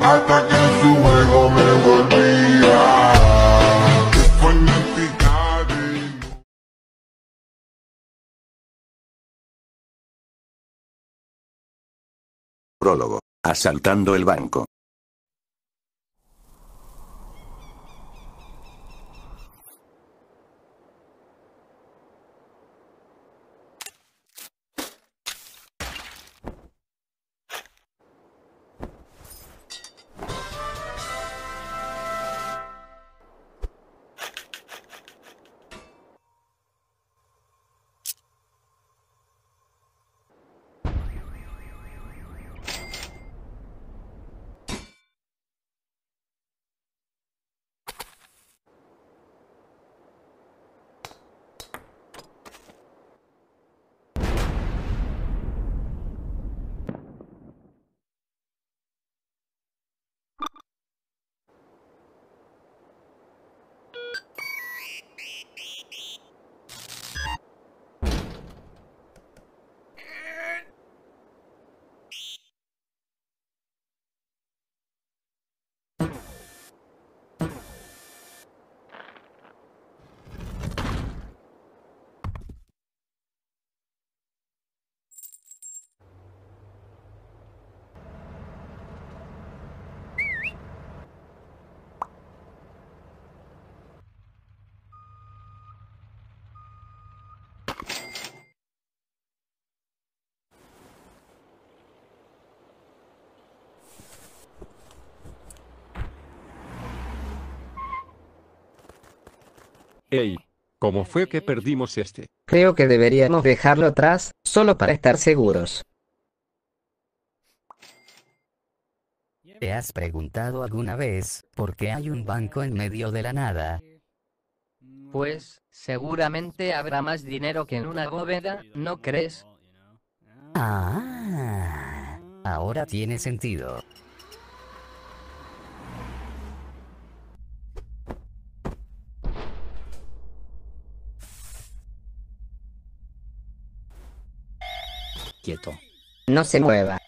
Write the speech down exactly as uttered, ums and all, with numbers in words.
hasta que su juego me volvía. Qué fanática de... Prólogo. Asaltando el banco. Hey, ¿cómo fue que perdimos este? Creo que deberíamos dejarlo atrás, solo para estar seguros. ¿Te has preguntado alguna vez por qué hay un banco en medio de la nada? Pues, seguramente habrá más dinero que en una bóveda, ¿no crees? Ah, ahora tiene sentido. Quieto. No se mueva.